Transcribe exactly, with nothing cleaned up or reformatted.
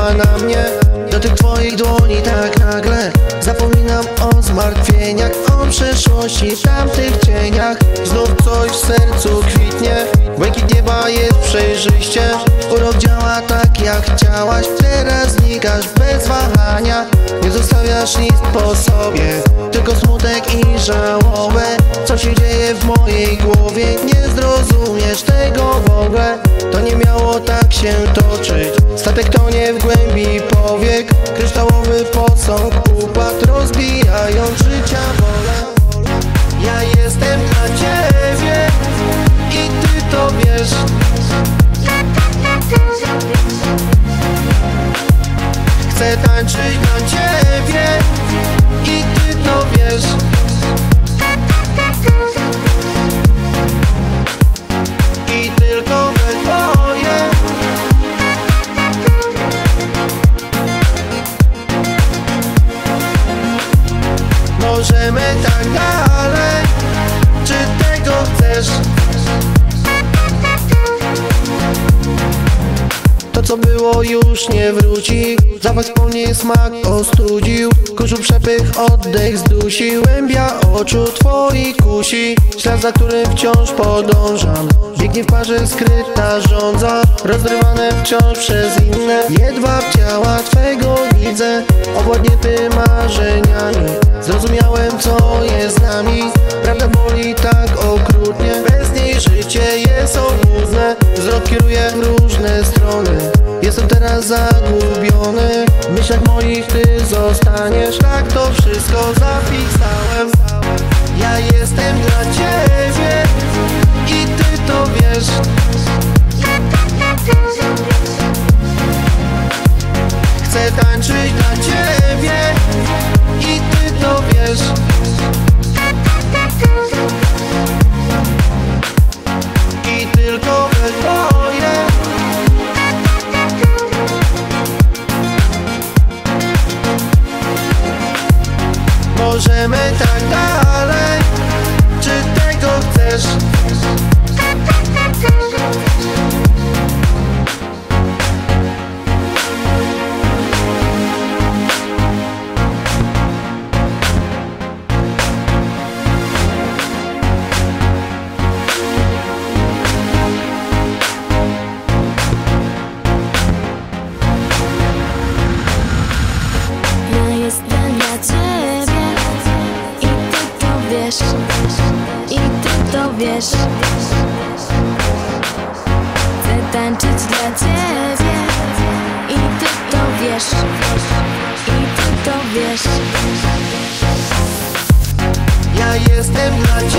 na mnie. Do tych twoich dłoni tak nagle zapominam o zmartwieniach, o przeszłości, tamtych cieniach. Znów coś w sercu kwitnie, błękit nieba jest przejrzyście. Urok działa tak jak chciałaś, teraz znikasz bez wahania. Nie zostawiasz nic po sobie, tylko smutek i żałobę. Co się dzieje w mojej głowie, nie zrozumiesz tego w ogóle. To nie miało tak się toczyć, statek tonie w głębi powiek. Kryształowy posąg upadł, rozbijając życia wolę. Ja jestem dla ciebie i ty to wiesz. Chcę tańczyć dla ciebie i ty to wiesz. I tylko we dwoje. Możemy tak dalej, czy tego chcesz? To co było już nie wróci, zapach wspomnień smak ostudził. Kurzu przepych oddech zdusił, głębia oczu twoich kusi. Ślad, za którym wciąż podążam, biegnie w parze skryta żądza. Rozrywane wciąż przez inne, jedwab ciała twego widzę. Obładnięty marzeniami, zrozumiałem co jest z nami. Prawda boli tak okrutnie, bez niej życie jest obłudne. Wzrok kieruje w różne strony, jestem teraz zagubiony. W myślach moich ty zostaniesz, tak to wszystko zapisałem. Ja jestem dla ciebie i ty to wiesz. Chcę tańczyć dla ciebie i ty to wiesz. I tylko we dwoje. Możemy tak dalej, czy tego chcesz? Ja jestem dla ciebie i ty to wiesz, i ty to wiesz. Chcę tańczyć dla ciebie i ty to wiesz, i ty to wiesz. Ja jestem dla